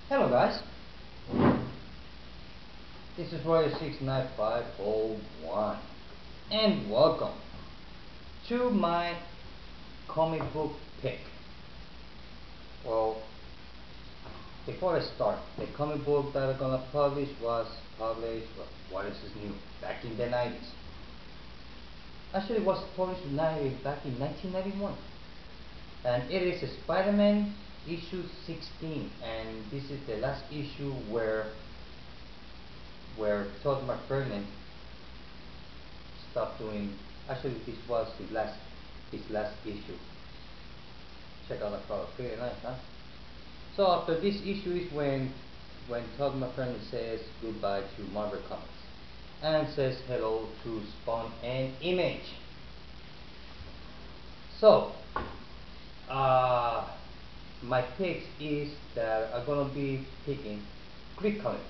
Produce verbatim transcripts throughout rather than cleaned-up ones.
Hello guys, this is Royal six nine five oh one and welcome to my comic book pick. Well, before I start, the comic book that I'm gonna publish was published, well, what is this new? Back in the nineties. Actually it was published back in nineteen ninety-one. And it is Spider-Man issue sixteen, and this is the last issue where where Todd McFarlane stopped doing. Actually, this was his last his last issue. Check out the cover, pretty nice, huh? So after this issue is when when Todd McFarlane says goodbye to Marvel Comics and says hello to Spawn and Image. So uh, my picks is that I'm gonna be picking three comics,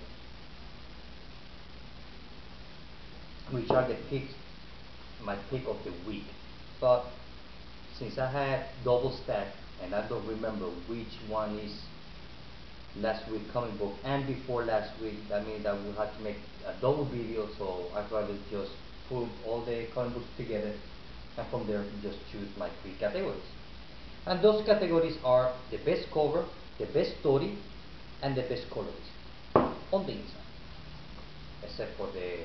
which are the picks, my pick of the week. But since I had double stack and I don't remember which one is last week comic book and before last week, that means that we had to make a double video, so I'd rather just put all the comic books together and from there just choose my three categories. And those categories are the best cover, the best story, and the best colorist on the inside, except for the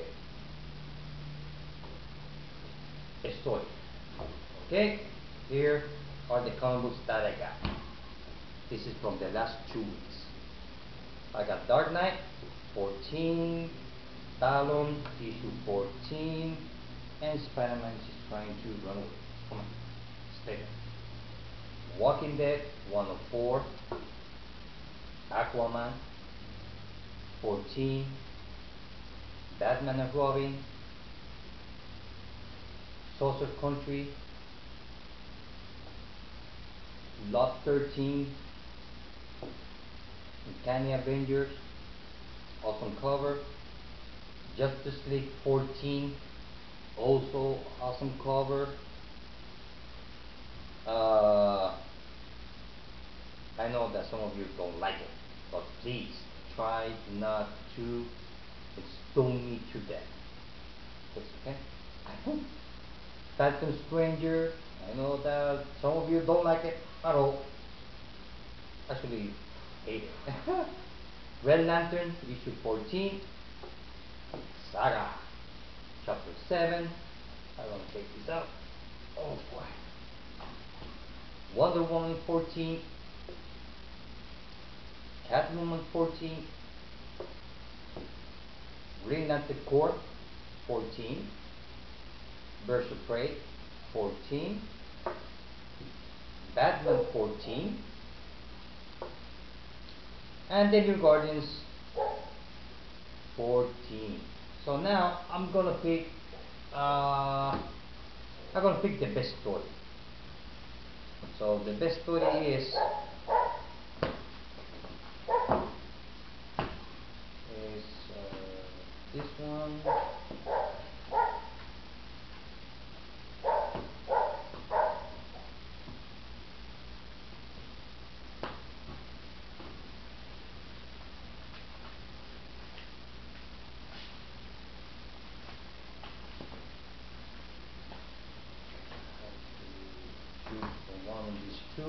story. Okay, here are the comic books that I got. This is from the last two weeks. I got Dark Knight fourteen, Talon issue fourteen, and Spider-Man is trying to run away. Come on, stay there. Walking Dead one oh four, Aquaman fourteen, Batman and Robin, Saucer Country, Lot thirteen, Uncanny Avengers, awesome cover, Justice League fourteen, also awesome cover. Uh, I know that some of you don't like it, but please try not to stone me to death. It's okay? I know. Phantom Stranger, I know that some of you don't like it at all. Actually, hate it. Red Lantern, issue fourteen. Saga, chapter seven. I want to take this out. Oh boy. Wonder Woman fourteen. Catwoman fourteen. Green Lantern Corps fourteen. Birds of Prey fourteen. Batman fourteen. And the New Guardians fourteen. So now I'm gonna pick uh, I'm gonna pick the best story. So the best story is is uh, this one. Choose the one of these two.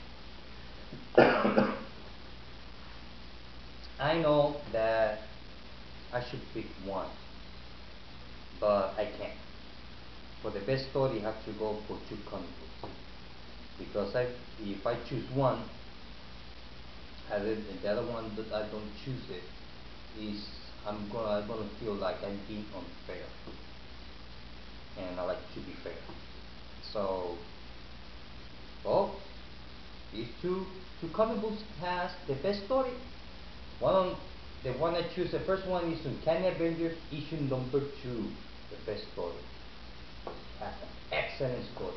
I know that I should pick one, but I can't. For the best story, you have to go for two comic books. Because I, if I choose one, and then the other one that I don't choose it, is I'm gonna I'm gonna feel like I'm being unfair, and I like to be fair. So, well, these two two comic books has the best story. One, the one I choose, the first one is Uncanny Avengers issue number two, the best story. Has an excellent story.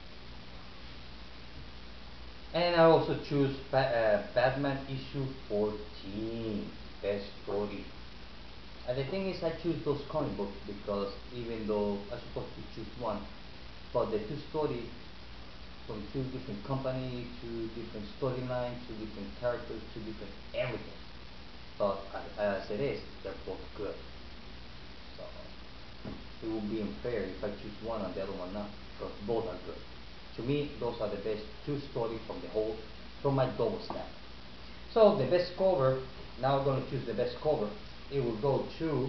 And I also choose ba uh, Batman issue fourteen, best story. And the thing is, I choose those comic books because even though I'm supposed to choose one, but the two stories from two different companies, two different storylines, two different characters, two different everything. but as, as it is, they're both good. So it would be unfair if I choose one and the other one not, because both are good. To me, those are the best two stories from the whole, from my double stack. So the best cover, now I'm going to choose the best cover. It will go to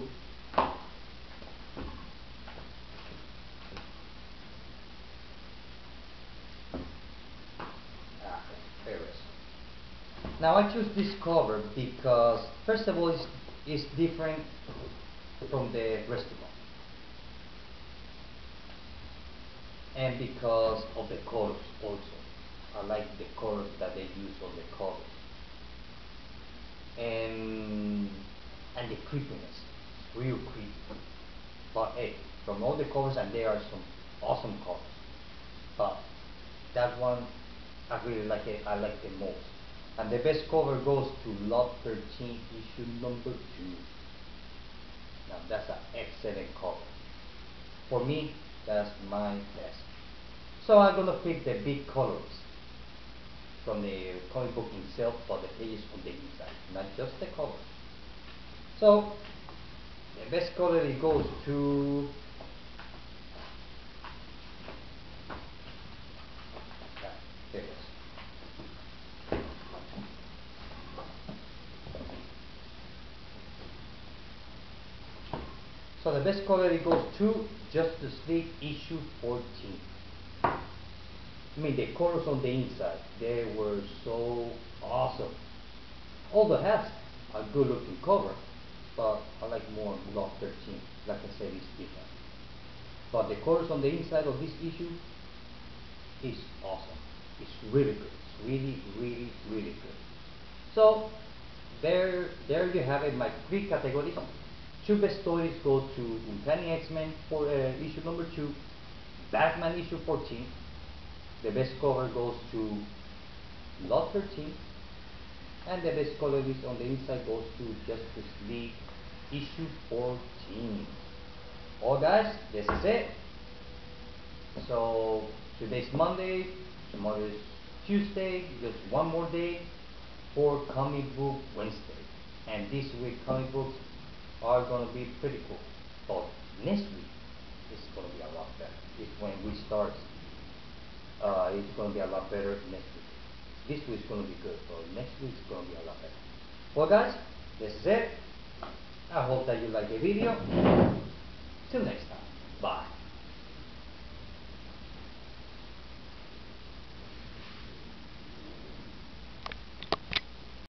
ah, there it is. Now I choose this cover because first of all it's, it's different from the rest of them, and because of the colors also. I like the colors that they use on the covers, and and the creepiness, real creepy. But hey, from all the covers, and there are some awesome covers, but that one I really like it. I like the most. And the best cover goes to Lot thirteen issue number two. Now that's an excellent cover. For me, that's my best. So I'm gonna pick the big colors from the comic book itself, but the pages on the inside, not just the cover. So the best color it goes to yeah, there it is. So the best color it goes to Justice League issue fourteen. I mean the colors on the inside, they were so awesome. Although it has a good looking cover, but I like more Block thirteen. Like I said, it's different. But the colors on the inside of this issue is awesome. It's really good. It's really, really, really good. So there, there you have it. My three categories. Two best stories go to Uncanny X-Men for uh, issue number two, Batman issue fourteen. The best cover goes to Lot thirteen, and the best color is on the inside goes to Justice League issue fourteen. All guys, this is it. So today's Monday, tomorrow is Tuesday, just one more day for Comic Book Wednesday. And this week comic books are gonna be pretty cool. But next week it's gonna be a lot better. It's when we start. Uh, it's gonna be a lot better next week. This week's gonna be good, but next week's gonna be a lot better. Well guys, this is it. I hope that you like the video. Till next time.